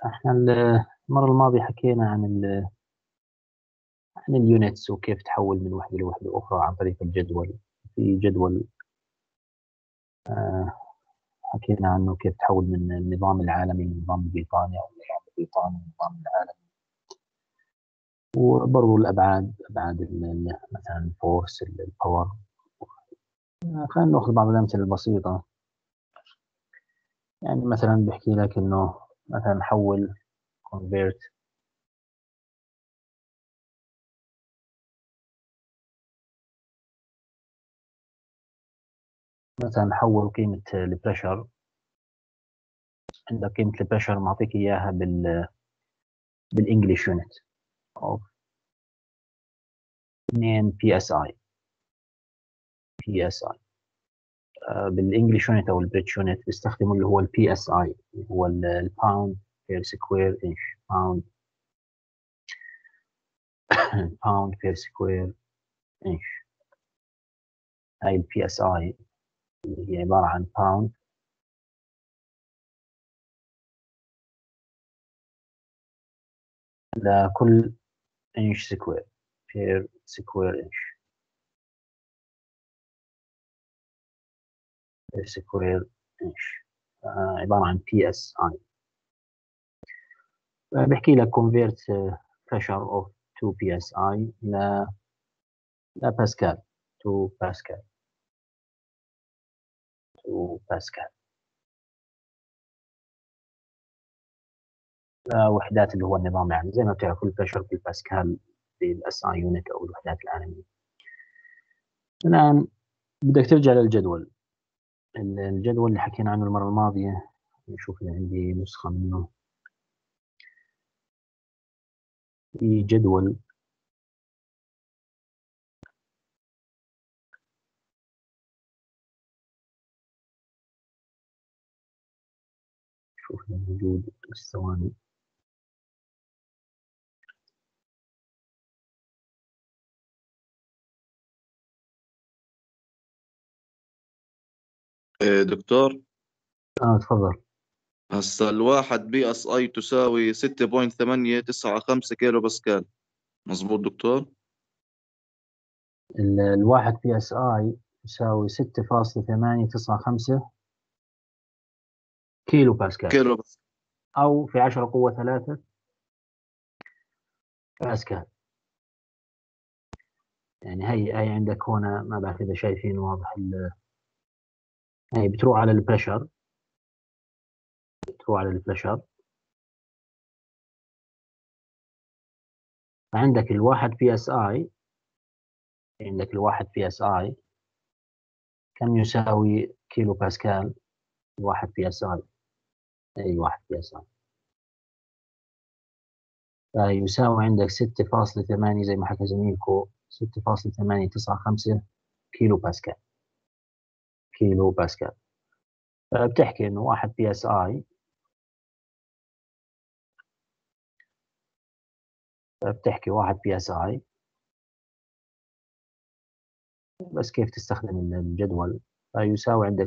احنا المرة الماضية حكينا عن اليونتس وكيف تحول من وحدة لوحدة أخرى عن طريق الجدول. في جدول آه، حكينا عنه كيف تحول من النظام العالمي للنظام البريطاني أو النظام البريطاني للنظام العالمي، وبرضو أبعاد مثلا الفورس الباور. خلينا نأخذ بعض الأمثلة البسيطة. يعني مثلا بحكي لك إنه مثلا حول convert مثلا حول قيمة البريشر. عندك قيمة البريشر معطيك إياها بالإنجليش يونت أو 2 بي اس اي. بالانجلش يونت او البريتش يونت بيستخدموا اللي هو البي اس اي، اللي هو الباوند بير سكوير انش. باوند بير سكوير انش. هاي البي اس اي اللي هي عباره عن باوند لكل انش سكوير، بير سكوير انش، بير سكوير انش. عباره عن بي اس اي. بحكي لك convert pressure of 2 psi لباسكال، 2 باسكال، 2 باسكال. وحدات اللي هو النظام العالمي، زي ما بتعرفوا البريشر بالباسكال بالاس اي يونت او الوحدات العالميه. الان بدك ترجع للجدول. الجدول اللي حكينا عنه المره الماضيه، نشوف إذا عندي نسخه منه. في جدول شوف إذا موجود، بس ثواني. دكتور، تفضل. هسا الواحد بي اس اي تساوي 6.895 كيلو باسكال، مظبوط دكتور؟ الواحد بي اس اي يساوي 6.895 كيلو باسكال، كيلو بس. او في 10 قوه 3 باسكال. يعني هي عندك هنا، ما بعرف اذا شايفين واضح هي بتروح على البريشر، بتروح على البريشر. فعندك الواحد بي اس اي، عندك الواحد بي اس اي كم يساوي كيلو باسكال؟ الواحد بي اس اي، اي واحد بي اس اي فيساوي عندك 6.8 زي ما حكى زميلكم، 6.895 كيلو باسكال. كيلو باسكال. فبتحكي انه واحد بي اس اي، بتحكي واحد بي اس اي، بس كيف تستخدم الجدول. فيساوي عندك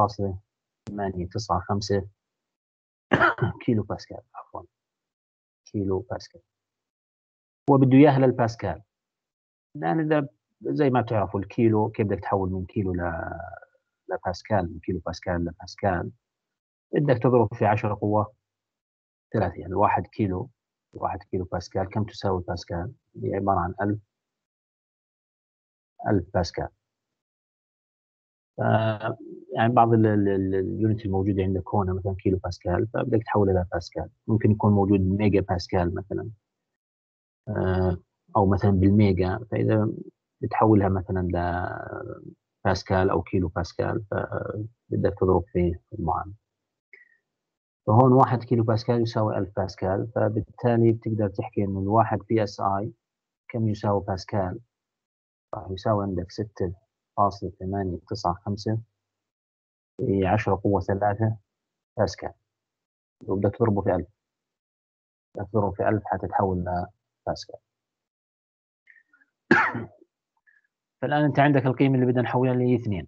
6.895 كيلو باسكال، عفوا كيلو باسكال. هو بده اياها للباسكال، لان اذا زي ما بتعرفوا الكيلو كيف بدك تحول من كيلو لباسكال، من كيلو باسكال لباسكال. بدك تضرب في 10 قوة 3، يعني 1 كيلو، 1 كيلو باسكال كم تساوي باسكال؟ هي عبارة عن 1000 باسكال. يعني بعض اليونت الموجودة عندك هنا مثلا كيلو باسكال، فبدك تحولها إلى باسكال. ممكن يكون موجود ميجا باسكال مثلا، أو مثلا بالميجا. فإذا بتحولها مثلا لباسكال أو كيلو باسكال، فبدك تضرب في المعامل. فهون 1 كيلو باسكال يساوي 1000 باسكال. فبالتالي بتقدر تحكي إنه الواحد بي اس اي كم يساوي باسكال؟ راح يساوي عندك 6.895 في 10 قوة 3 باسكال. وبدك تضربه في 1000، بدك تضربه في 1000 حتتحول لباسكال. فالآن أنت عندك القيمة اللي بدنا نحولها اللي هي 2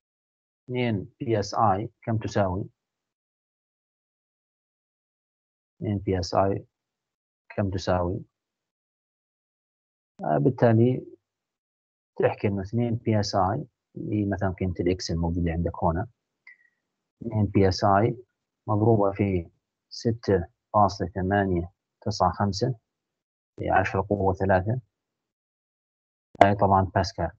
بي اس اي كم تساوي؟ 2 بي اس اي كم تساوي؟ بالتالي تحكي انه 2 بي اس اي اللي مثلا قيمة الاكس الموجودة عندك هنا، 2 بي اس اي مضروبة في 6.895 في 10 قوة 3، هاي طبعا باسكال،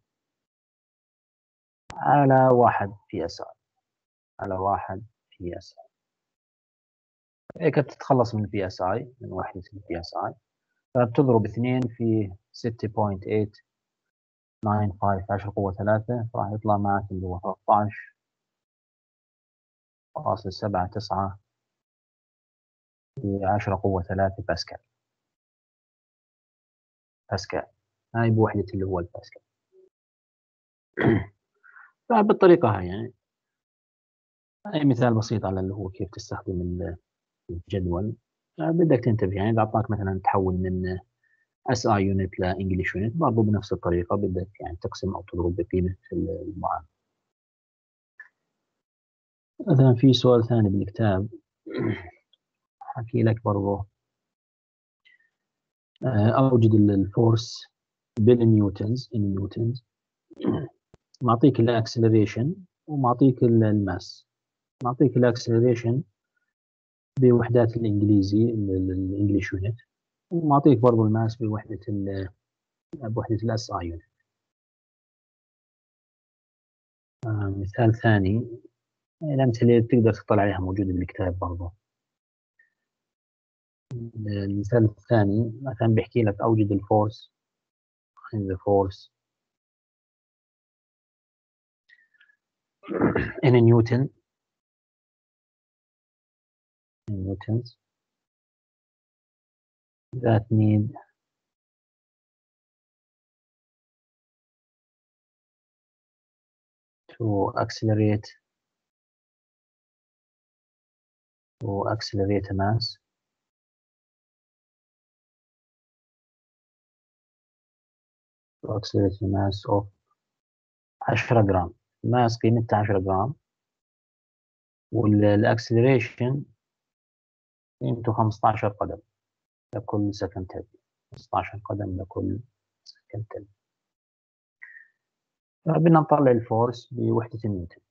على 1 بي اس اي، على 1 بي اس اي. هيك بتتخلص من البي اس اي، من وحدة البي اس اي، فبتضرب 2 في 6.895 في 10 قوة 3، راح يطلع معك اللي هو 13.79 في 10 قوة 3 باسكال. باسكال هاي بوحدة اللي هو الباسكال. فبالطريقة هاي يعني، هاي مثال بسيط على اللي هو كيف تستخدم الجدول. بدك تنتبه يعني إذا أعطاك مثلا تحول من اس اي يونت لانجلش يونت، برضه بنفس الطريقة بدك يعني تقسم أو تضرب بقيمة المعامل. مثلا في سؤال ثاني بالكتاب حكي لك برضه أوجد الفورس بالنيوتنز، النيوتنز، معطيك الاكسلريشن ومعطيك الماس. معطيك الاكسلريشن بوحدات الانجليزي الانجليش يونت، ومعطيك برضه الماس بوحدة الاس اي يونت. مثال ثاني، الأمثلة اللي بتقدر تطلع عليها موجودة بالكتاب برضه. المثال الثاني مثلا بيحكي لك أوجد الفورس، the force in a Newton، in newtons that need to accelerate a mass of 10 جرام. ماس قيمتها 10 جرام، والاكسلريشن قيمته 15 قدم لكل سكند تربيع. 15 قدم لكل سكند تربيع. فبدنا نطلع الفورس بوحدة نيوتن.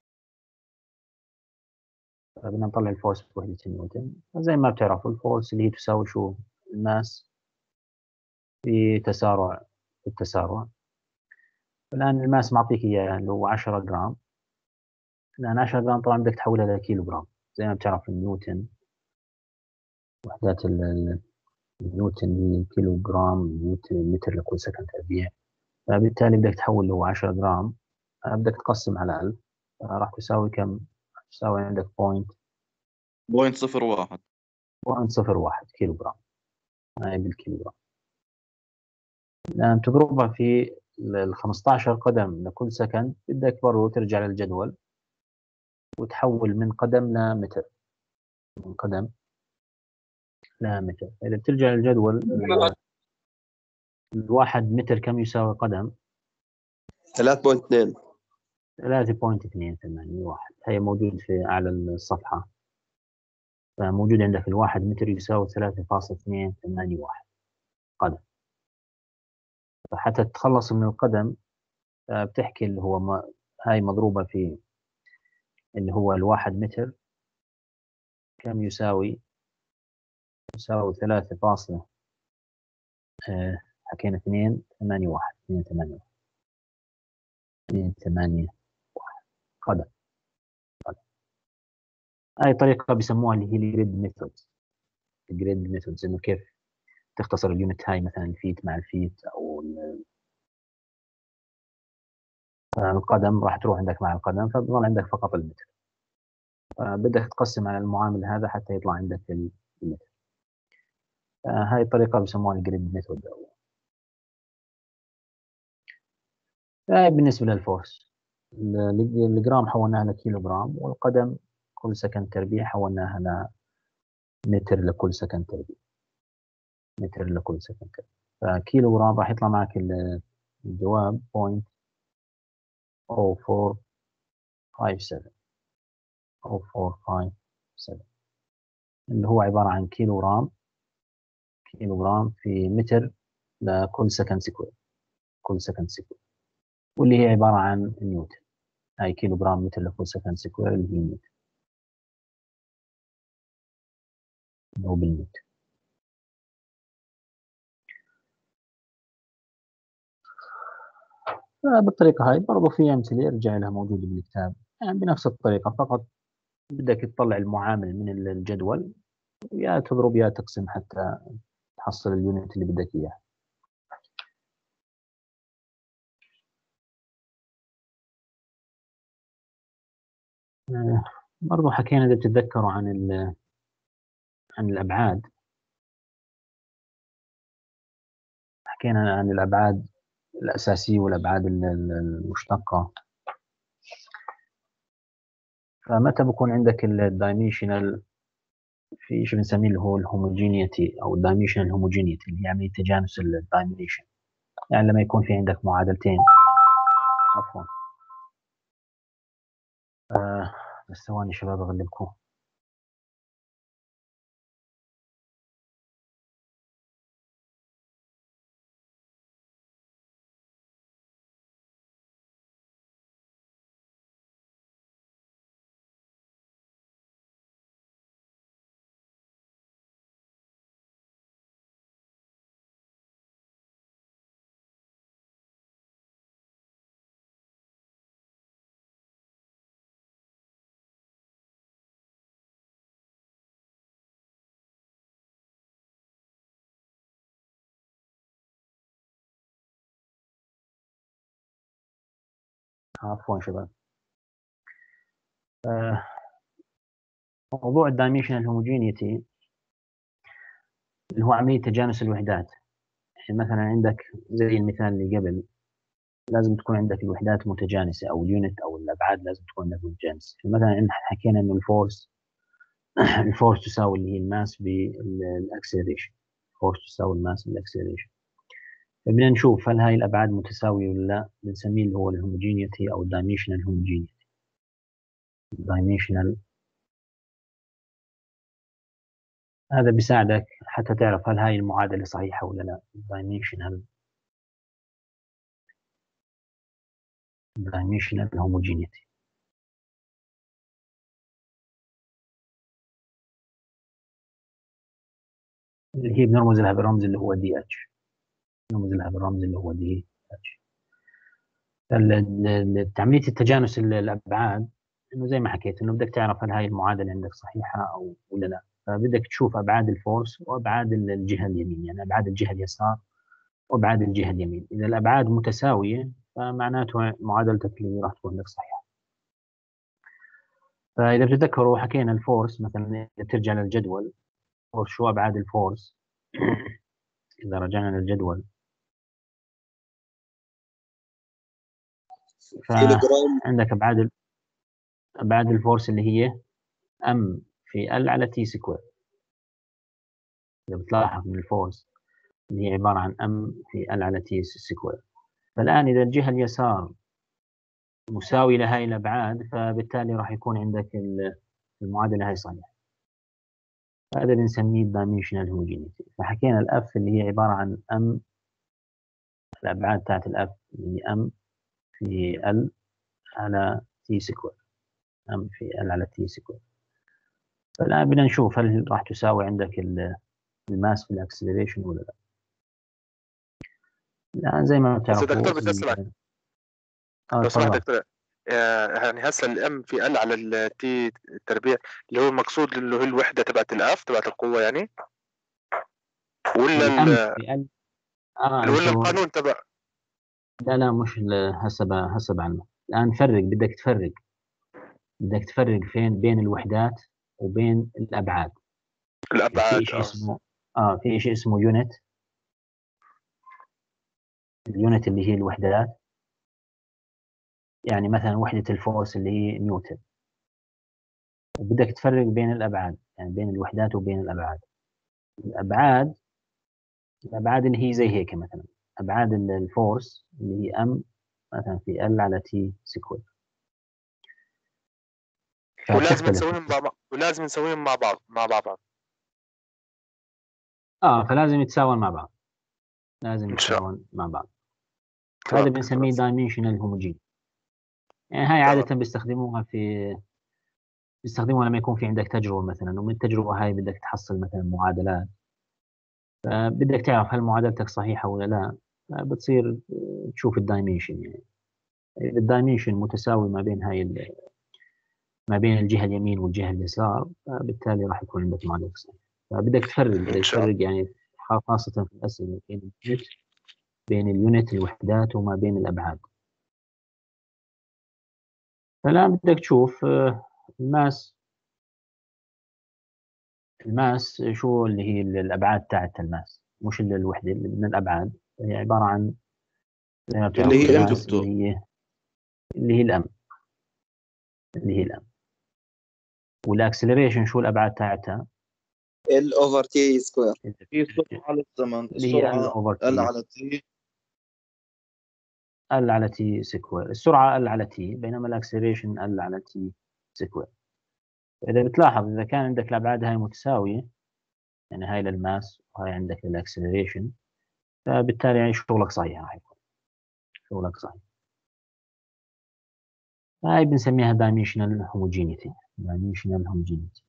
بدنا نطلع الفورس بوحدة نيوتن. زي ما بتعرفوا الفورس اللي هي تساوي شو؟ الماس في تسارع، التسارع. الآن الماس معطيك إياه اللي هو 10 جرام. الآن 10 جرام طبعا بدك تحولها لكيلو جرام. زي ما بتعرف النيوتن، وحدات النيوتن هي كيلو جرام نيوتن متر لكل سكند تربيع. فبالتالي بدك تحول له 10 جرام، بدك تقسم على 1000، راح تساوي كم؟ تساوي عندك 0.01 كيلو جرام. هاي بالكيلو جرام. الآن تضربها في ال 15 قدم لكل سكند، بدك برضه ترجع للجدول وتحول من قدم لمتر، من قدم لمتر. إذا بترجع للجدول، الواحد متر كم يساوي قدم؟ 3.2. 3.281. هي موجود في أعلى الصفحة. فموجود عندك الواحد متر يساوي 3.281 قدم. فحتى تتخلص من القدم بتحكي اللي هو هاي مضروبة في اللي هو الواحد متر كم يساوي؟ يساوي 3. حكينا 2.81 2.81 قدم. هاي طريقة بيسموها اللي هي الجريد ميثود. الجريد ميثود انه كيف تختصر اليونت هاي، مثلا الفيت مع الفيت، او القدم راح تروح عندك مع القدم، فبضل عندك فقط المتر. بدك تقسم على المعامل هذا حتى يطلع عندك المتر. هاي الطريقة بيسموها الجريد ميثود. هاي بالنسبة للفورس. الجرام حولناها لكيلو جرام، والقدم كل سكند تربيع حولناها لمتر لكل سكند تربيع. متر لكل سكند تربيع. فكيلو جرام راح يطلع معك الجواب 0.0457. اللي هو عبارة عن كيلو جرام في متر لكل سكند سكوير، كل سكند سكوير، واللي هي عبارة عن نيوتن. هاي كيلو جرام متر لكل سكند سكوير اللي هي نيوتن أو بالنيوتن. بالطريقة هاي برضو في أمثلة يرجع لها موجودة بالكتاب، يعني بنفس الطريقة، فقط بدك تطلع المعامل من الجدول، يا تضرب يا تقسم حتى تحصل اليونت اللي بدك إياه. برضو حكينا إذا بتتذكروا عن الأبعاد، حكينا عن الأبعاد الأساسية والأبعاد المشتقة. فمتى بكون عندك الدايمنشنال، في شيء بنسميه اللي هو الهوموجينيتي أو الدايمنشنال هوموجينيتي، اللي هي عملية تجانس الدايمنشن. يعني لما يكون في عندك معادلتين، عفوا بس ثواني شباب أغلبكم. عفوا شباب. موضوع الدايمنشنال هوموجينيتي اللي هو عملية تجانس الوحدات. يعني مثلا عندك زي المثال اللي قبل، لازم تكون عندك الوحدات متجانسة، أو اليونت أو الأبعاد لازم تكون عندك متجانسة. مثلا إحنا حكينا إنه الفورس الفورس تساوي اللي هي الماس بالأكسلريشن، الفورس تساوي الماس بالأكسلريشن. فبدنا نشوف هل هاي الأبعاد متساوية ولا لا، بنسميه اللي هو الهوموجينيتي أو الدايمنشنال هوموجينيتي. الدايمنشنال هذا بيساعدك حتى تعرف هل هاي المعادلة صحيحة ولا لا. dimensional homogeneity. اللي هي بنرمز لها بالرمز اللي هو دي اتش، بنرمز لها بالرمز اللي هو دي اتش. عملية التجانس الأبعاد إنه زي ما حكيت إنه بدك تعرف هل هاي المعادلة عندك صحيحة أو ولا لا. فبدك تشوف أبعاد الفورس وأبعاد الجهة اليمين، يعني أبعاد الجهة اليسار وأبعاد الجهة اليمين. إذا الأبعاد متساوية فمعناته معادلتك اللي راح تكون لك صحيحة. فإذا بتتذكروا حكينا الفورس مثلا، إذا بترجع للجدول، فورس شو أبعاد الفورس؟ إذا رجعنا للجدول فعندك أبعاد الفورس اللي هي M في L على T سكوير. إذا بتلاحظ من الفورس اللي هي عبارة عن M في L على T سكوير. فالآن إذا الجهة اليسار مساوي لهاي الأبعاد، فبالتالي راح يكون عندك المعادلة هاي صحيحة. هذا بنسميه dimensional homogeneity. فحكينا الأف اللي هي عبارة عن M، الأبعاد تاعت الأف اللي هي M في L على T سكوير، M في L على T سكوير. فالآن بدنا نشوف هل راح تساوي عندك الماس في الأكسلريشن ولا لا. الآن زي ما بتعرفوا دكتور بدي أسألك لو سمحت دكتور، يعني هسه الام في ال على التي التربيع اللي هو المقصود اللي هو الوحده تبعت الاف تبعت القوه يعني، ولا اللي ولا القانون تبع؟ لا مش حسب عنه. الآن بدك تفرق فين بين الوحدات وبين الأبعاد. الأبعاد في شيء اسمه في شيء اسمه يونت. اليونت اللي هي الوحدات، يعني مثلا وحدة الفورس اللي هي نيوتن. وبدك تفرق بين الأبعاد، يعني بين الوحدات وبين الأبعاد. الأبعاد اللي هي زي هيك، مثلا أبعاد الفورس اللي هي M مثلا في L على T سكوير. ولازم نسويهم مع بعض فلازم يتساوون مع بعض، لازم إن شاء يتساوون مع بعض. هذا تمام بنسميه دكتور. dimensional homogeneity. يعني هاي تمام عادة بيستخدموها لما يكون في عندك تجربة مثلا، ومن التجربة هاي بدك تحصل مثلا معادلات، فبدك تعرف هل معادلتك صحيحة ولا لا، بتصير تشوف الدايمنشن. يعني إذا الدايمنشن متساوي ما بين الجهة اليمين والجهة اليسار، فبالتالي راح يكون عندك معادلة صحيحة. فبدك إن شاء الله. تفرق يعني خاصة في الأسئلة بين اليونت الوحدات وما بين الأبعاد. فالآن بدك تشوف الماس شو اللي هي الأبعاد تاعت الماس، مش الوحدة اللي من الأبعاد. هي عبارة عن زي ما اللي بتعرفوا هي ام الماس دكتور. اللي هي الأم، والأكسلريشن شو الأبعاد تاعتها؟ ال اوفر تي سكوير. هي السرعة على الزمن، اللي هي ال السرعة اوفر ال تي، على تي. ال على تي سكوير. السرعة ال على تي، بينما الأكسلريشن ال على تي سكوير. إذا بتلاحظ إذا كان عندك الأبعاد هاي متساوية، يعني هاي للماس وهاي عندك للأكسلريشن، فبالتالي يعني شغلك صحيح، راح يكون شغلك صحيح. هاي بنسميها dimensional homogeneity. dimensional homogeneity.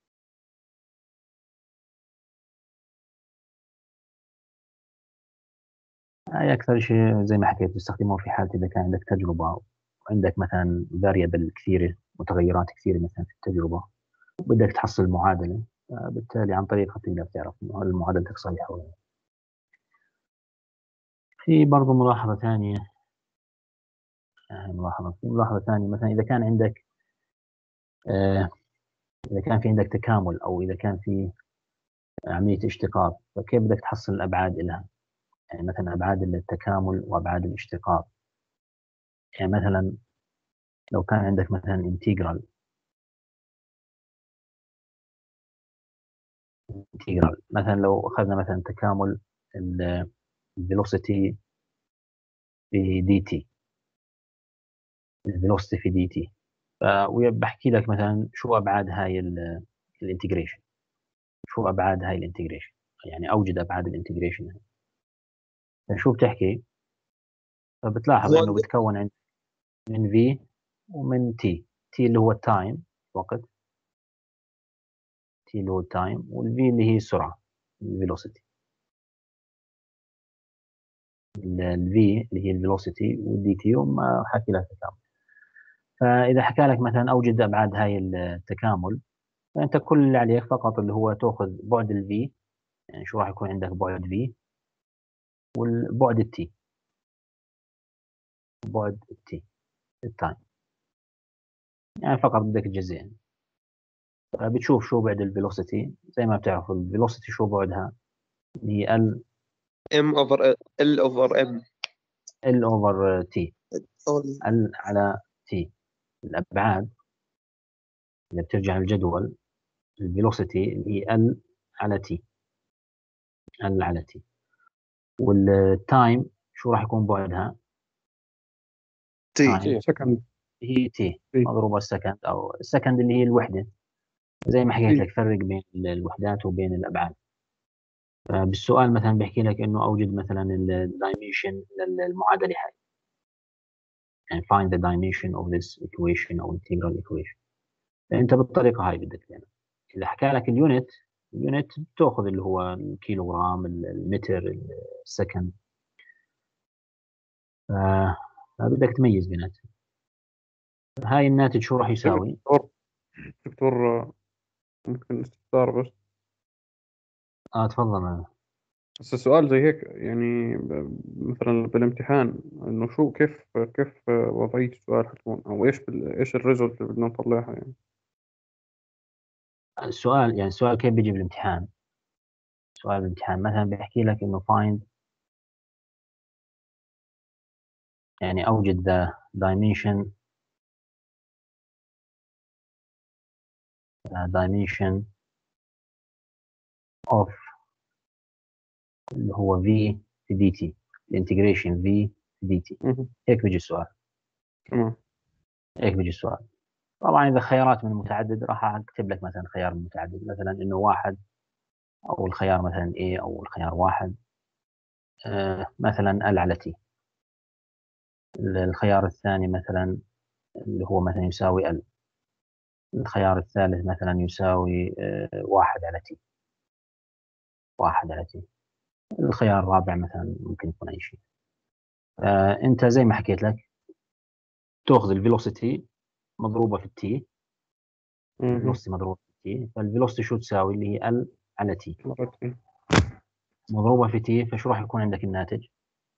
هاي أكثر شيء زي ما حكيت تستخدمه في حالة إذا كان عندك تجربة وعندك مثلا variable كثيرة، متغيرات كثيرة مثلا في التجربة، وبدك تحصل معادلة، بالتالي عن طريقها تقدر تعرف إنه هل معادلتك صحيحة ولا لا. في برضه ملاحظة ثانية، ملاحظة ثانية مثلا إذا كان في عندك تكامل، أو إذا كان في عملية اشتقاق، فكيف بدك تحصل الأبعاد لها؟ يعني مثلا أبعاد التكامل وأبعاد الاشتقاق. يعني مثلا لو كان عندك مثلا انتجرال مثلا، لو أخذنا مثلا تكامل الفيلوسيتي في دي تي، الفيلوسيتي في دي تي، وبحكي لك مثلا شو أبعاد هاي الانتجريشن، شو أبعاد هاي الانتجريشن، يعني أوجد أبعاد الانتجريشن. شو بتحكي؟ فبتلاحظ هو إنه بتكون من في ومن تي اللي هو التايم، وقت تي اللي هو التايم، والفي اللي هي السرعة، الفيلوسيتي. الفي اللي هي الفيلوسيتي، والدي تي وما حكي لك تكامل. فإذا حكى لك مثلا أوجد أبعاد هاي التكامل، فأنت كل اللي عليك فقط اللي هو تأخذ بعد الفي، يعني شو راح يكون عندك بعد في، والبعد التي، بعد التي التايم، يعني فقط بدك تجزئين. بتشوف شو بعد الفيلوسيتي، زي ما بتعرفوا الفيلوسيتي شو بعدها، اللي هي ام اوفر ال اوفر ام. ال اوفر تي، ال على تي. الابعاد اللي بترجع للجدول، الفيلوسيتي اللي هي ال على تي، ال على تي. والتايم شو راح يكون بعدها؟ تي. سكند. هي تي مضروبة السكند، أو السكند اللي هي الوحدة. زي ما حكيت لك فرق بين الوحدات وبين الأبعاد. بالسؤال مثلا بيحكي لك إنه أوجد مثلا الدايمنشن للمعادلة هاي، يعني find the dimension of this equation أو integral equation. فأنت بالطريقة هاي بدك يعني. إذا حكى لك اليونت بتاخذ اللي هو الكيلوغرام، المتر، السكند. فبدك تميز بيناتهم. هاي الناتج شو راح يساوي؟ دكتور ممكن استفسار بس. تفضل. بس السؤال زي هيك يعني مثلا بالامتحان انه شو كيف وضعية السؤال حتكون، او ايش الريزلت اللي بدنا نطلعها يعني. السؤال كيف بيجي بالامتحان؟ سؤال الامتحان مثلا بيحكي لك انه find، يعني اوجد the dimension of اللي هو v في dt، الانتجريشن v في dt. هيك بيجي السؤال. تمام. هيك بيجي السؤال. طبعا اذا خيارات من المتعدد راح اكتب لك مثلا خيار متعدد، مثلا انه 1 او الخيار مثلا A او الخيار 1 مثلا L على T. الخيار الثاني مثلا اللي هو مثلا يساوي L. الخيار الثالث مثلا يساوي 1 على T. 1 على T. الخيار الرابع مثلا ممكن يكون أي شيء. أنت زي ما حكيت لك تأخذ الفيلوسيتي مضروبة في التي. الفيلوسيتي مضروبة في التي، فالفيلوسيتي شو تساوي؟ اللي هي L على تي مضروبة في تي، فشو راح يكون عندك الناتج؟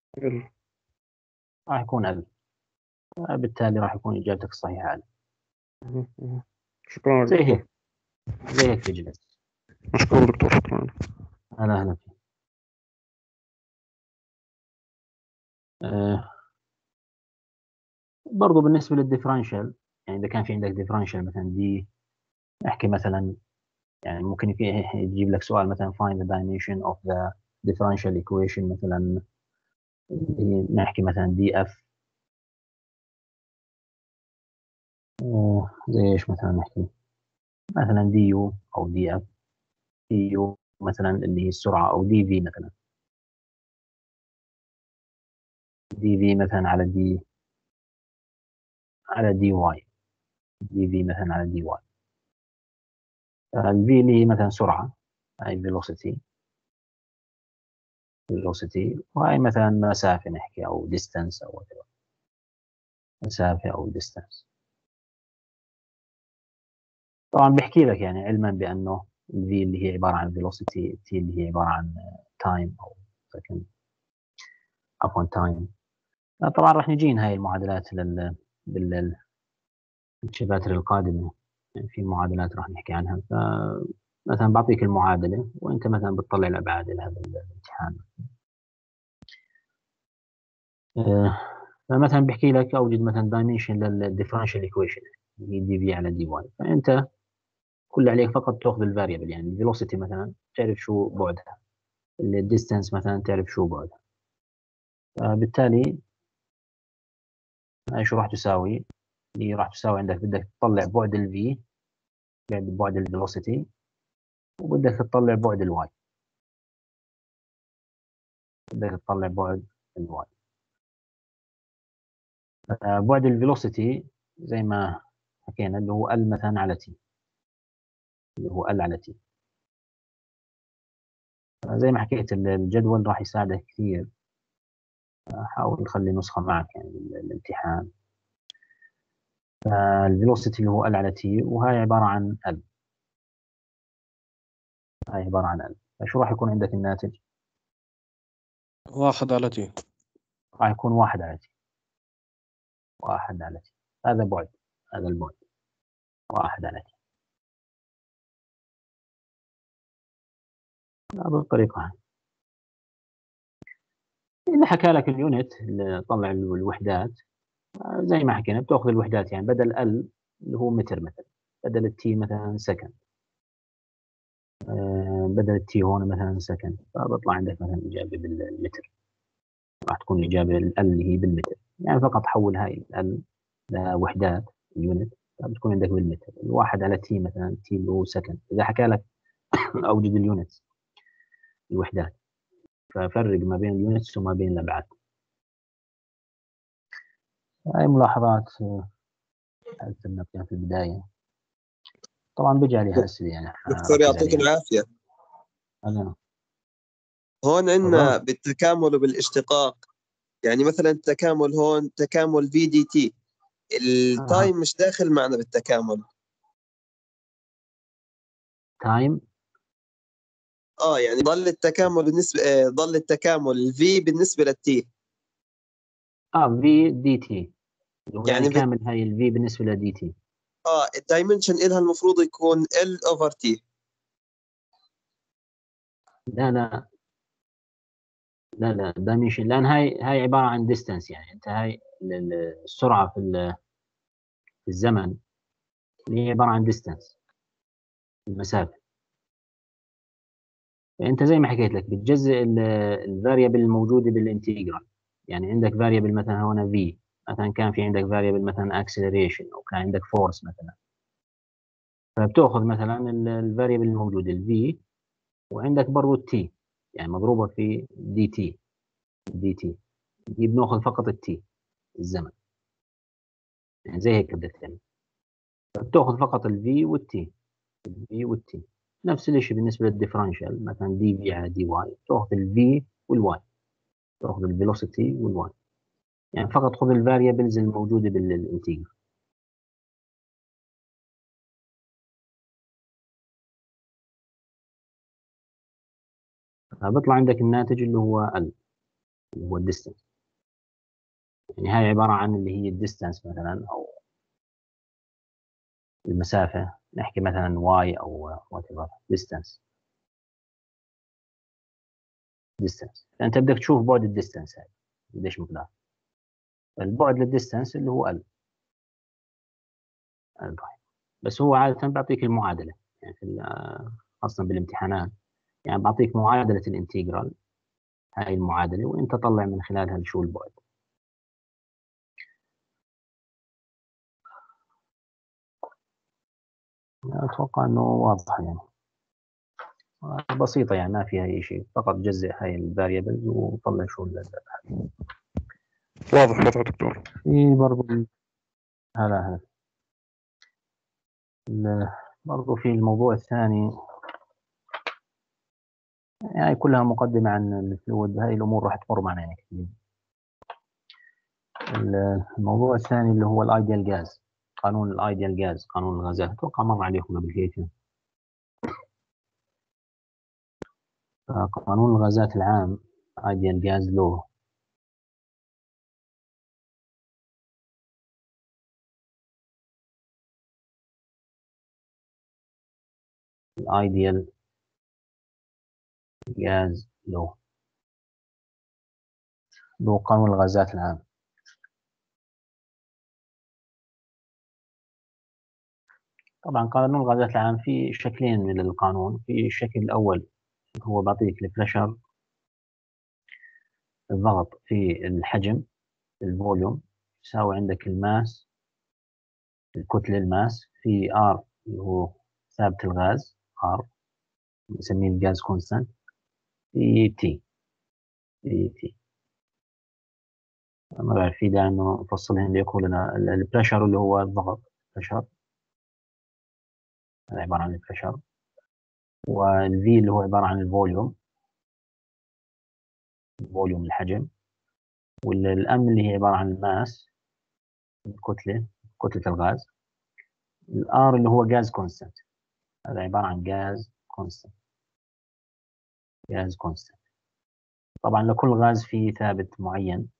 راح يكون L. بالتالي راح يكون إجابتك الصحيحة L. شكرا زي دكتور. هيك زي هيك تجلس. مشكور دكتور، شكرا. أهلا فيك. برضو بالنسبة للديفرنشال، يعني إذا كان في عندك ديفرنشال مثلا دي، احكي مثلا يعني ممكن يجيب لك سؤال مثلا find the dimension of the differential equation مثلا، نحكي مثلا دي اف زي ايش مثلا نحكي مثلا دي يو او دي اف. دي يو مثلا اللي هي السرعة، او دي في مثلا، دي في مثلا على دي واي. دي في مثلا على دي واي. الفي اللي هي مثلا سرعة، هاي velocity، وهاي مثلا مسافة نحكي او distance او whatever. مسافة او distance. طبعا بيحكي لك يعني علما بانه الفي اللي هي عباره عن velocity، التي اللي هي عباره عن تايم او سكند، عفوا تايم. طبعا راح نجين هاي المعادلات بالشباتر القادمه، يعني في معادلات راح نحكي عنها. فمثلا بعطيك المعادله وانت مثلا بتطلع الابعاد لها بالامتحان. فمثلا بيحكي لك اوجد مثلا دايمنشن للديفرنشال ايكويشن اللي هي دي في على دي واي. فانت كل اللي عليك فقط تاخذ الفاريبل، يعني الفيلوسيتي مثلا تعرف شو بعدها، الديستانس مثلا تعرف شو بعدها. بالتالي هاي شو راح تساوي؟ هي راح تساوي عندك بدك تطلع بعد الفي، بعد الفيلوسيتي، وبدك تطلع بعد الواي. بدك تطلع بعد الواي. بعد الفيلوسيتي زي ما حكينا اللي هو ال مثلا على تي، اللي هو ال على تي. زي ما حكيت الجدول راح يساعدك كثير. حاول نخلي نسخة معك يعني الامتحان. الفيلوسيتي اللي هو ال على تي، وهاي عبارة عن ال. هاي عبارة عن ال. فشو راح يكون عندك الناتج؟ 1 على تي. راح يكون 1 على تي. 1 على تي. هذا بعد، هذا البعد 1 على تي. بالطريقة هاي. اللي حكى لك اليونت اللي طلع الوحدات، زي ما حكينا بتاخذ الوحدات، يعني بدل ال اللي هو متر مثلا، بدل التي مثلا سكند، بدل التي هون مثلا سكند، فبطلع عندك مثلا إجابة بالمتر. راح تكون الإجابة ال اللي هي بالمتر، يعني فقط حول هاي ال لوحدات اليونت، فبتكون عندك بالمتر. الواحد على تي مثلا، تي اللي هو سكند. إذا حكى لك أوجد اليونت الوحدات، ففرق ما بين اليونتس وما بين الأبعاد. هاي ملاحظات قلنا فيها في البداية. طبعا بيجي عليها أسئلة يعني دكتور يعطيك العافية. أنا هون عندنا بالتكامل وبالاشتقاق، يعني مثلا التكامل هون تكامل في دي تي، التايم مش داخل معنا بالتكامل. تايم يعني ضل التكامل بالنسبة ضل التكامل الفي بالنسبة للتي. في دي تي، يعني يعني كامل هاي الفي بالنسبة لدي تي. الدايمنشن إلها المفروض يكون ال اوفر تي. لا دايمنشن، لان هاي عباره عن ديستانس. يعني انت هاي السرعه في الزمن اللي هي عباره عن ديستانس، المسافه. فانت زي ما حكيت لك بتجزئ الفاريبل الموجوده بالانتجرال. يعني عندك فاريبل مثلا هنا في، مثلا كان في عندك فاريبل مثلا اكسلريشن، او كان عندك فورس مثلا. فبتاخذ مثلا الفاريبل الموجود الفي، وعندك برضو التي، يعني مضروبة في دي تي. دي بناخذ فقط التي، الزمن، يعني زي هيك بدك تعمل، بتاخذ فقط الفي والتي. نفس الشيء بالنسبة للديفرنشال، مثلا دي في على دي واي، تاخذ الفي والواي، تاخذ الفيلوسيتي والواي، يعني فقط خذ الفاريبلز الموجودة بالانتيجر. فبيطلع عندك الناتج اللي هو ال، اللي هو الديستنس. يعني هاي عبارة عن اللي هي الديستنس مثلا، أو المسافة، نحكي مثلا واي أو whatever distance. فأنت بدك تشوف بعد الديستنس هاي قديش مقدار. البعد للديستنس اللي هو ال. بس هو عادة بعطيك المعادلة، يعني خاصة بالامتحانات، يعني بعطيك معادلة الانتجرال، هاي المعادلة، وانت طلع من خلالها شو البعد. اتوقع انه واضح، يعني بسيطة، يعني ما فيها اي شيء، فقط جزء هاي الفاريبلز وطلع شو واضح دكتور. في برضه هلا برضه في الموضوع الثاني، يعني كلها مقدمة عن الفلويد، هاي الأمور راح تمر معنا يعني كثير. الموضوع الثاني اللي هو الايديال جاز، قانون الايديال جاز، قانون الغازات، اتوقع مر عليكم قبل هيك. قانون الغازات العام، ايديال جاز لو، الايديال جاز لو قانون الغازات العام. طبعا قانون الغازات العام في شكلين من القانون. في الشكل الأول هو بعطيك البريشر، الضغط في الحجم، الفوليوم، يساوي عندك الماس، الكتلة، الماس في R اللي هو ثابت الغاز، R نسميه الجاز كونستانت، في T. ما بعرف في داعي انه نفصلهم ليكون لنا البريشر اللي هو الضغط، بريشر هذا عبارة عن البريشر، والفي اللي هو عبارة عن الفوليوم، الحجم، والام اللي هي عبارة عن الماس، كتلة الغاز، الار اللي هو جاز كونستانت، هذا عبارة عن جاز كونستانت. طبعا لكل غاز فيه ثابت معين،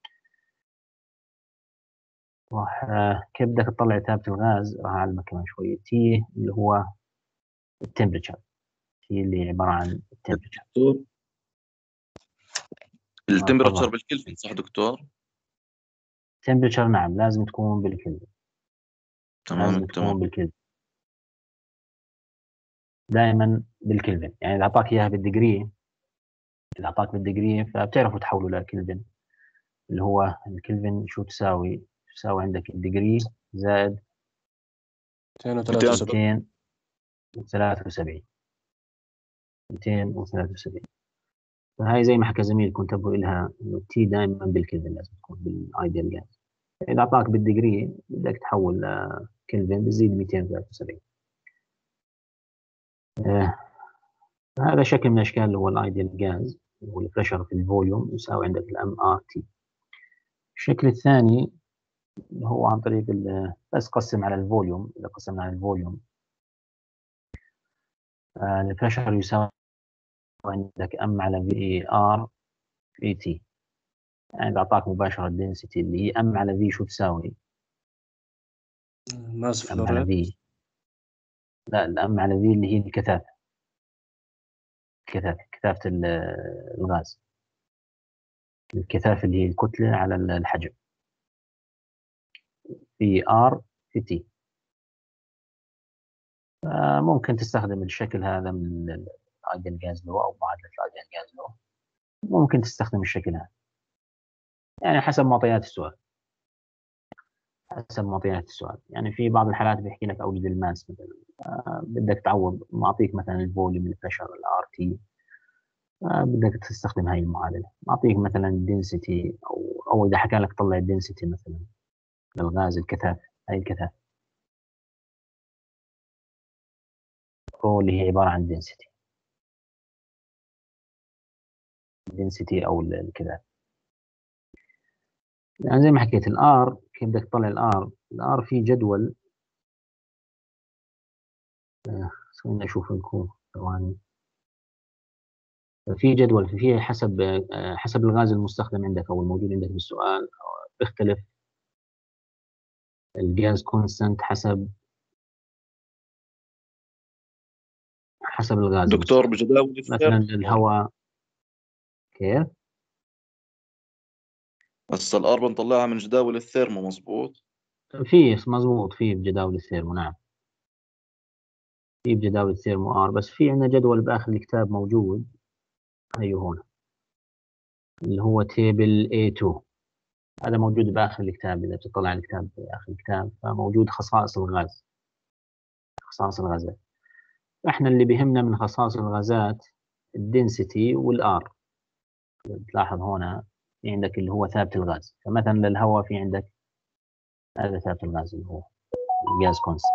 راح كيف بدك تطلع ثابت الغاز راح اعلمك كمان شوية. تي اللي هو التمبريتشر، تي اللي عبارة عن التمبريتشر. دكتور التمبرتشر تفضل. بالكلفن صح دكتور؟ تمبريتشر نعم لازم تكون بالكلفن، تمام. بالكلفن، دائما بالكلفن. يعني اذا اعطاك اياها بالدجري، فبتعرفوا تحولوا لكلفن، اللي هو الكلفن شو تساوي عندك الدجري زائد 273. 273. فهي زي ما حكى زميلكم، انتبهوا لها انه التي دائما بالكلفن، لازم تكون بالايديال جاز. اذا اعطاك بالدجري بدك تحول لكلفن بتزيد 273. هذا شكل من اشكال اللي هو الايديال جاز، هو البريشر في الفوليوم يساوي عندك الام ار تي. الشكل الثاني اللي هو عن طريق بس قسم على الفوليوم. اذا قسمنا على الفوليوم البريشر يساوي عندك ام على في ار في تي. يعني اذا اعطاك مباشره الدنسيتي اللي هي ام على في، شو تساوي؟ ماس ام على فلوريد. في، لا الام على في اللي هي الكثافه، كثافه الغاز، الكثافه اللي هي الكتله على الحجم، في ار في تي. ممكن تستخدم الشكل هذا من الايديال جاز لو، او معادله الايديال جاز لو، ممكن تستخدم الشكل هذا يعني حسب معطيات السؤال. حسب معطيات السؤال. يعني في بعض الحالات بيحكي لك اوجد الماس مثلا، بدك تعوض، معطيك مثلا الفوليوم، البريشر، الار تي، بدك تستخدم هاي المعادله. معطيك مثلا الدنسيتي، او اذا حكى لك طلع الدنسيتي مثلا للغاز، الكثافه، هاي الكثافه او اللي هي عباره عن density او الكثافه. يعني زي ما حكيت الار، كيف بدك تطلع الار في جدول. خلينا نشوف لكم ثواني. في جدول فيه حسب الغاز المستخدم عندك او الموجود عندك بالسؤال، بيختلف الجاز كونستانت حسب الغاز دكتور المستخدم. بجداول مثلا الثيرمو الهواء كيف؟ هسا الار بنطلعها من جداول الثيرمو مظبوط. في مضبوط، في بجداول الثيرمو، نعم في بجداول الثيرمو ار، بس في عندنا جدول باخر الكتاب موجود، هيو هون، اللي هو تيبل A2. هذا موجود باخر الكتاب، اذا بتطلع على الكتاب باخر الكتاب فموجود خصائص الغاز، خصائص الغازات. احنا اللي بيهمنا من خصائص الغازات الدنسيتي والار. بتلاحظ هنا في عندك اللي هو ثابت الغاز، فمثلا للهواء في عندك هذا ثابت الغاز اللي هو الجاز كونست،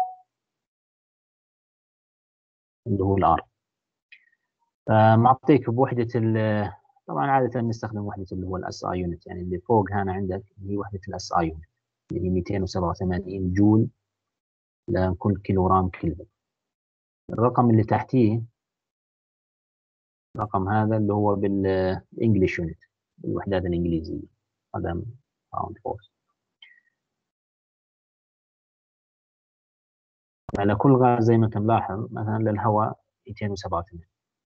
اللي هو الار. فمعطيك بوحدة طبعا عادة نستخدم وحدة اللي هو الاس اي يونت، يعني اللي فوق هنا عندك هي وحدة الاس اي يونت اللي هي 287 جول لكل كيلو جرام كلفن. الرقم اللي تحتيه الرقم هذا اللي هو بالانجلش يونت، بالوحدات الانجليزية، هذا باوند فورس. على كل غاز زي ما انت ملاحظ، مثلا للهواء 287،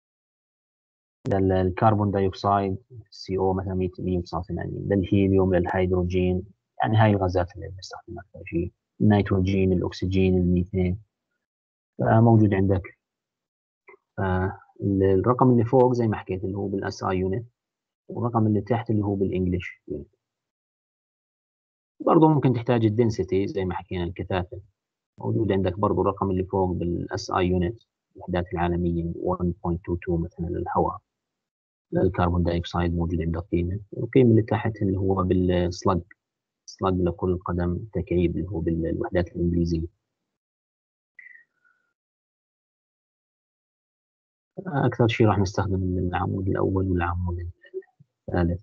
للكربون دايوكسيد CO مثلا 189، للهيليوم، للهيدروجين، يعني هاي الغازات اللي بنستخدمها أكثر شيء، النيتروجين، الأكسجين، الميثان موجود عندك. الرقم اللي فوق زي ما حكيت اللي هو بالاس اي يونت، والرقم اللي تحت اللي هو بالانجلش يونت. برضه ممكن تحتاج الدنسيتي زي ما حكينا، الكثافة موجود عندك. برضه الرقم اللي فوق بالاس اي يونت، الوحدات العالمية 1.22 مثلا للهواء، للكربون دايوكسيد موجود عندك قيمة. القيمة اللي تحت اللي هو بالسلج، سلج لكل قدم تكعيب اللي هو بالوحدات الإنجليزية. أكثر شيء راح نستخدم العمود الأول والعمود الثالث.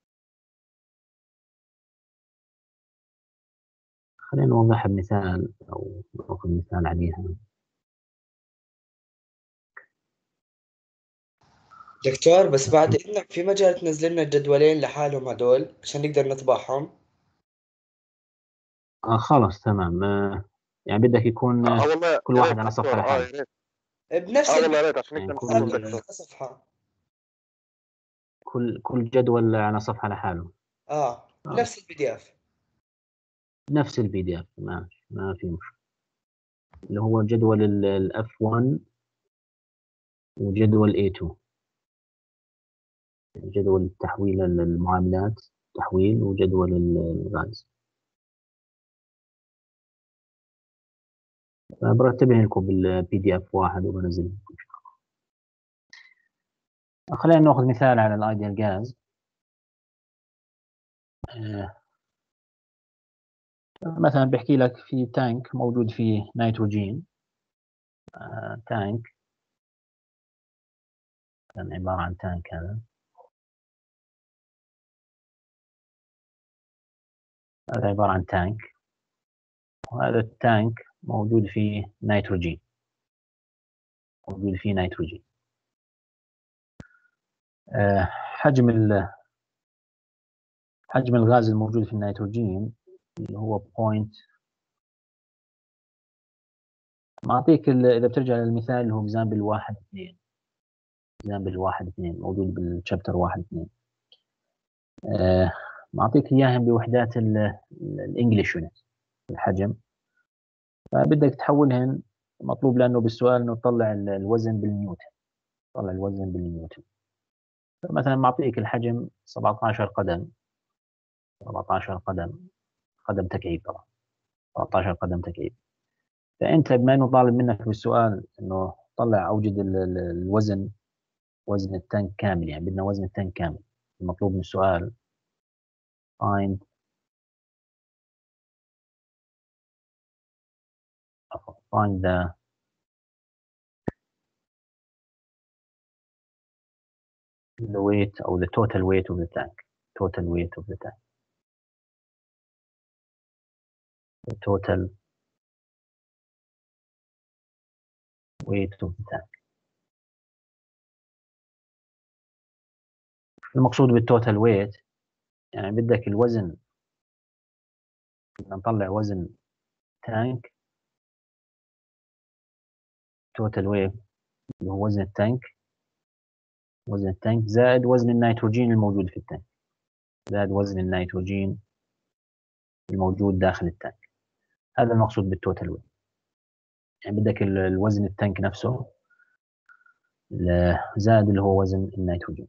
خلينا نوضحها بمثال أو نأخذ مثال عليها. دكتور بس بعد إذنك في مجال تنزل لنا الجدولين لحالهم هدول عشان نقدر نطبعهم؟ خلاص تمام. يعني بدك يكون والله كل يا واحد ريت على صفحة دكتور، يا لحاله. ريت. بنفس والله يا ريت عشان يعني نقدر نحلهم كل دكتور. صفحة. كل جدول على صفحة لحاله. نفس الPDF. نفس PDF، ما في مشكلة. اللي هو جدول ال F1 وجدول A2، جدول التحويل المعاملات تحويل، وجدول الغاز. برتبهم لكم بالPDF واحد وبنزل لكم. خلينا ناخذ مثال على الايديال جاز. مثلا بيحكي لك في تانك موجود فيه نيتروجين. تانك كان عبارة عن تانك، هذا عبارة عن تانك، وهذا التانك موجود فيه نيتروجين، حجم حجم الغاز الموجود في النيتروجين اللي هو بوينت. معطيك إذا بترجع للمثال اللي هو إكزامبل 1.2، إكزامبل 1.2 موجود بالشابتر 1.2. معطيك إياهم بوحدات الإنجليش يونت، الحجم. فبدك تحولهن، مطلوب لأنه بالسؤال إنه تطلع الوزن بالنيوتن، طلع الوزن بالنيوتن. مثلا معطيك الحجم 17 قدم، 17 قدم تكعيب طبعا. 17 قدم تكعيب. فأنت بما إنه طالب منك بالسؤال إنه طلع أوجد الوزن، وزن التانك كامل، يعني بدنا وزن التانك كامل. المطلوب من السؤال find the weight أو the total weight of the tank. Total weight of the tank. The total weight of the tank. المقصود بالتوتال ويت يعني بدك الوزن، بدنا نطلع وزن تانك توتال ويت اللي هو وزن التانك، وزن التانك زائد وزن النيتروجين الموجود في التانك، زائد وزن النيتروجين الموجود داخل التانك. هذا المقصود بالتوتال ويت، يعني بدك الوزن التانك نفسه زائد اللي هو وزن النيتروجين.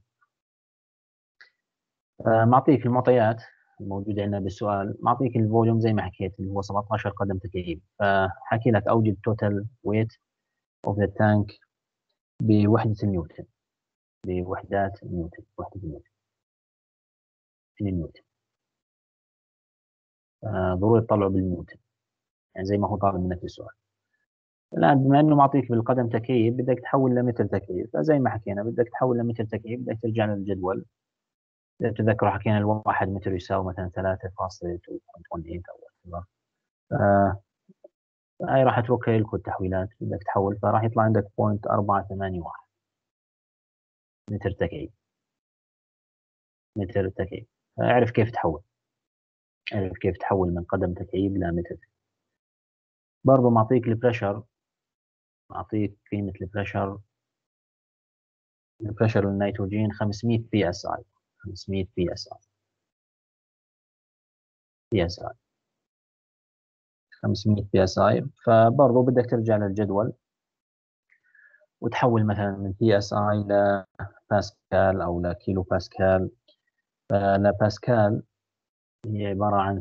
معطيك المعطيات الموجودة عندنا بالسؤال، معطيك الفوليوم زي ما حكيت اللي هو 17 قدم تكعيب، فحكي لك أوجد توتال ويت اوف ذا تانك بوحدة نيوتن، بوحدات نيوتن، وحدة نيوتن في نيوتن. ضروري تطلعه بالنيوتن يعني زي ما هو طالب منك في السؤال. الآن بما إنه معطيك بالقدم تكعيب بدك تحول لمتر تكعيب، فزي ما حكينا بدك تحول لمتر تكعيب بدك ترجع للجدول. إذا تذكروا حكينا الواحد متر يساوي مثلا 3.218 أو هاي راح توكل لكم التحويلات بدك تحول، فراح يطلع عندك 0.481 متر تكعيب. متر تكعيب. اعرف كيف تحول، اعرف كيف تحول من قدم تكعيب لمتر. برضو معطيك البريشر، معطيك قيمة البريشر. البريشر النيتروجين 500 بي اس اي، 500 بي اس اي، بي اس اي 500 بي اس اي. فبرضو بدك ترجع للجدول وتحول مثلا من بي اس اي لباسكال او لكيلو باسكال. فلباسكال هي عبارة عن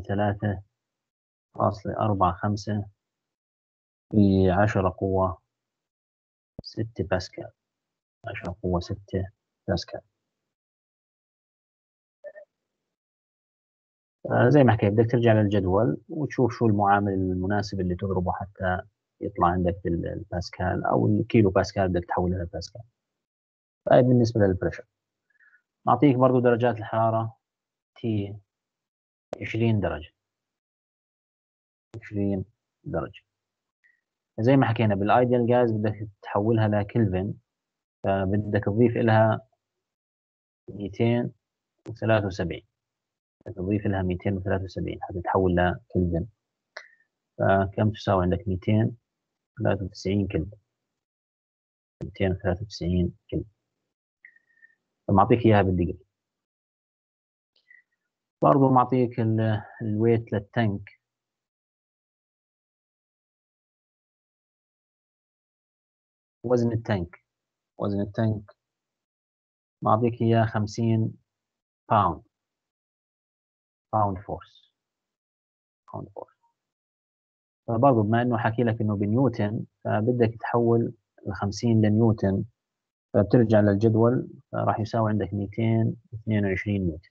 3.45 في 10 قوة 6 باسكال، 10 قوة 6 باسكال. زي ما حكيت بدك ترجع للجدول وتشوف شو المعامل المناسب اللي تضربه حتى يطلع عندك الباسكال أو الكيلو باسكال بدك تحولها لباسكال. هاي بالنسبة للبريشر. نعطيك برضو درجات الحرارة تي 20 درجة، 20 درجة. زي ما حكينا بالايديال جاز بدك تحولها لكلفن، فبدك تضيف لها 273، تضيف لها 273 حتى تحول لكلفن. فكم تساوي عندك 293 كلفن، 293 كلفن. فمعطيك اياها بالدقيقة. برضو معطيك الويت للتانك. وزن التانك، وزن التانك معطيك اياه 50 باوند، باوند فورس، باوند فورس. فبرضه بما انه حكي لك انه بنيوتن فبدك تحول ال 50 لنيوتن، فبترجع للجدول فراح يساوي عندك 222 نيوتن،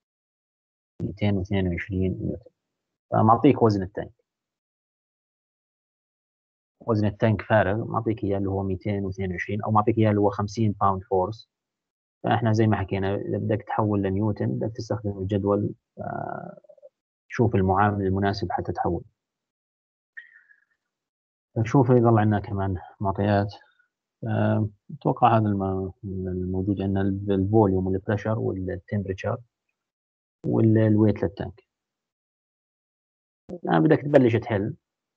222 نيوتن. فمعطيك وزن التانك، وزن التانك فارغ معطيك اياه اللي هو 222 او معطيك اياه اللي هو 50 باوند فورس. فاحنا زي ما حكينا اذا بدك تحول لنيوتن بدك تستخدم الجدول، شوف المعامل المناسب حتى تحول. نشوف يضل عندنا كمان معطيات. اتوقع هذا الموجود عندنا الفوليوم والبريشر والتمبريتشر والويت للتانك. الان بدك تبلش تحل.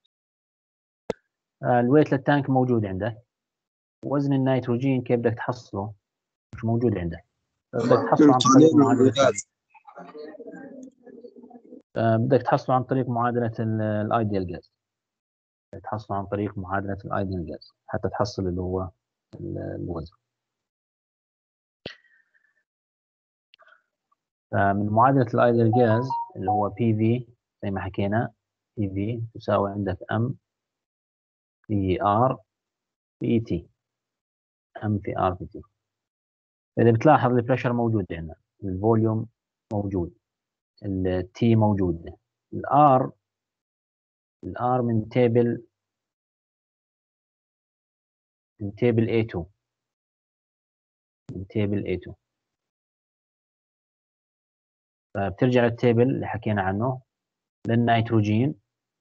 الويت للتانك موجود عندك. وزن النيتروجين كيف بدك تحصله؟ مش موجود عندك. بدك تحصله عن طريق معادلة بدك تحصله عن طريق معادلة الايديال جاز. تحصله عن طريق معادلة الايديال جاز حتى تحصل اللي هو الوزن. فمن معادلة الايديال جاز اللي هو بي في زي ما حكينا بي في تساوي عندك ام في ار في تي. ام في ار في تي. إذا بتلاحظ البريشر موجود هنا، الفوليوم موجود، التي موجود، الار من تيبل A2، من تيبل A2. فبترجع للتيبل اللي حكينا عنه للنيتروجين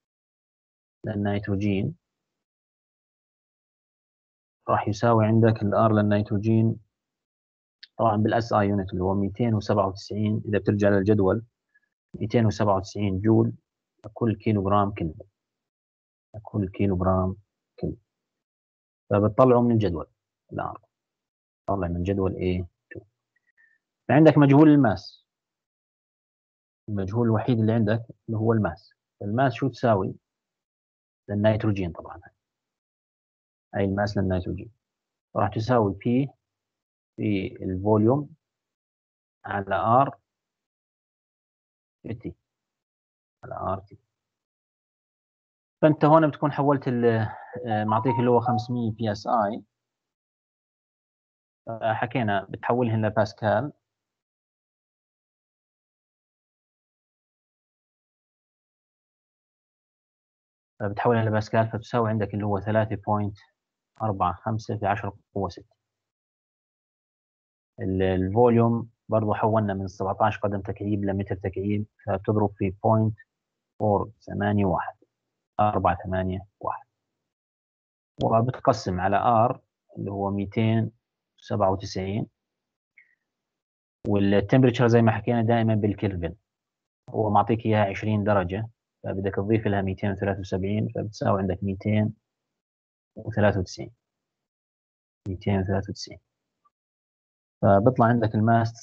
راح يساوي عندك الار للنيتروجين طبعا بالاس اي يونت اللي هو 297. اذا بترجع للجدول 297 جول كل كيلو جرام كلفن، كل كيلو جرام كلفن. فبتطلعه من الجدول الار، طلع من جدول A2. فعندك مجهول الماس، المجهول الوحيد اللي عندك اللي هو الماس. الماس شو تساوي للنيتروجين؟ طبعا هاي الماس للنيتروجين راح تساوي P في الفوليوم على R في T، على RT. فانت هون بتكون حولت معطيك اللي هو 500 PSI، حكينا بتحولهن لباسكال. بتحولها لباسكال فتساوي عندك اللي هو 3.45 في 10 قوة 6. الفوليوم برضو حولنا من 17 قدم تكعيب لمتر تكعيب، فبتضرب في 0.481 481، وبتقسم على R اللي هو 297. والتمبريتشر زي ما حكينا دائما بالكلفن، هو معطيك اياها 20 درجة، فبدك تضيف لها 273 فبتساوي عندك 293. فبيطلع عندك الماس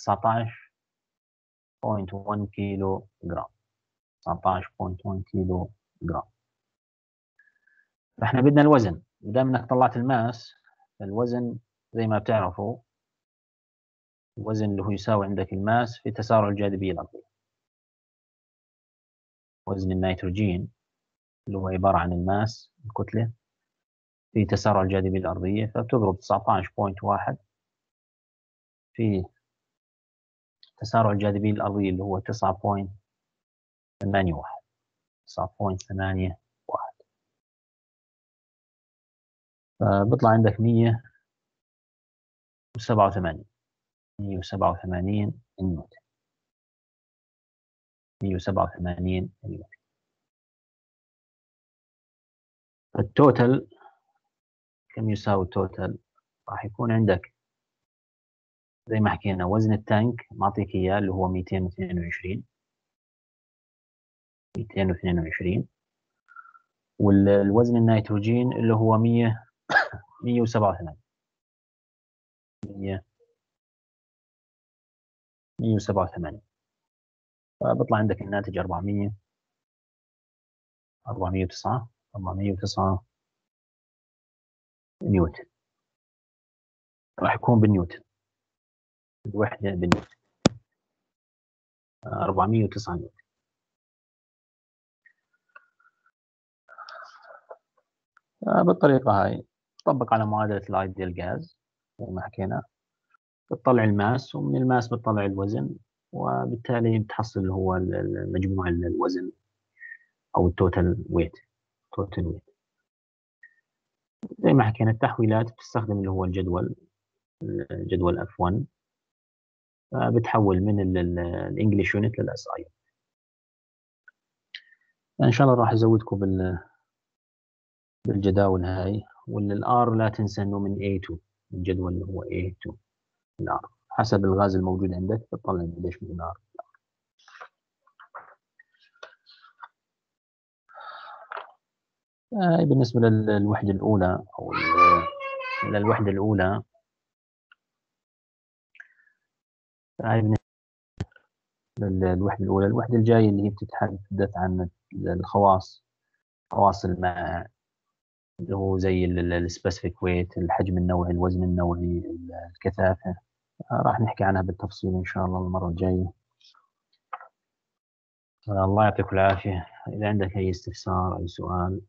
19.1 كيلو جرام. 19.1 كيلو جرام. فاحنا بدنا الوزن، دام انك طلعت الماس فالوزن زي ما بتعرفوا الوزن اللي هو يساوي عندك الماس في تسارع الجاذبية الأرضية. وزن النيتروجين اللي هو عبارة عن الماس الكتلة في تسارع الجاذبية الأرضية، فبتضرب 19.1 في تسارع الجاذبية الأرضية اللي هو 9.81. 9.81 فبيطلع عندك 187 نيوتن. 187 نيوتن. التوتال كم يساوي التوتال؟ راح يكون عندك زي ما حكينا وزن التانك معطيك اياه اللي هو 222 والوزن النيتروجين اللي هو 187 فبطلع عندك الناتج 409 نيوتن. راح يكون بالنيوتن، الوحدة بالنيوتن 409 نيوتن. بالطريقة هاي تطبق على معادلة الايديال جاز زي ما حكينا، بتطلع الماس ومن الماس بتطلع الوزن، وبالتالي بتحصل اللي هو مجموع الوزن أو التوتال ويت. زي ما حكينا التحويلات بتستخدم اللي هو الجدول F1، بتحول من الانجليش يونت للاس اي. ان شاء الله راح ازودكم بالجداول هاي. والار لا تنسى انه من A2، الجدول اللي هو A2 الار حسب الغاز الموجود عندك بتطلع قديش من الار. بالنسبة للوحدة الأولى أو للوحدة الأولى، هاي بالنسبة للوحدة الأولى. الوحدة الجاية اللي هي بتتحدث عن خواص الماء اللي هو زي السبيسيفيك ويت، الحجم النوعي، الوزن النوعي، الكثافة. راح نحكي عنها بالتفصيل إن شاء الله المرة الجاية. الله يعطيكم العافية. إذا عندك أي استفسار أي سؤال.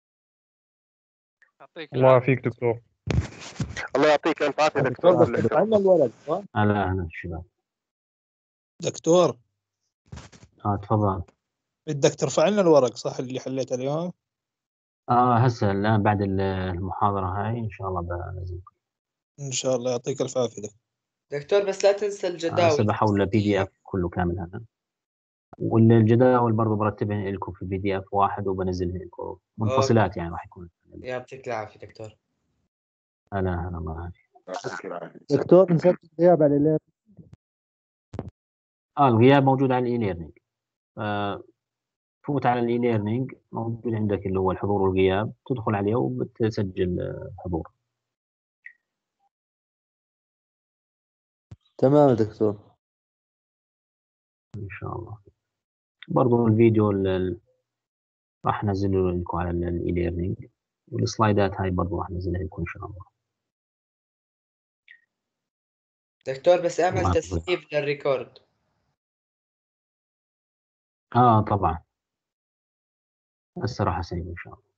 يعطيك الله العافية. يعافيك دكتور. الله يعطيك الف عافيه دكتور دكتور. بس دفعنا الورق صح؟ أهلا الشباب. دكتور تفضل. بدك ترفع لنا الورق صح اللي حليته اليوم؟ هسه الآن بعد المحاضرة هاي إن شاء الله بنزل. ان شاء الله يعطيك الف عافيه دكتور. دكتور بس لا تنسى هسه الجداول بحول PDF كله كامل هذا، والجداول برضه برتبهن لكم في PDF واحد وبنزلهن لكم منفصلات، يعني راح يكون. يعطيك العافية دكتور. هلا الله يعافيك. دكتور نسجل غياب على الليل. الغياب موجود على الإي-ليرنينج. فوت على الإي-ليرنينج، موجود عندك اللي هو الحضور والغياب، تدخل عليه وبتسجل حضور. تمام يا دكتور. إن شاء الله. برضو الفيديو راح ننزله لكم على الإي-ليرنينج، والسلايدات هاي برضو راح ننزلها لكم إن شاء الله. دكتور بس اعمل الله تسحيب للريكورد. طبعا هسه راح أسيب إن شاء الله.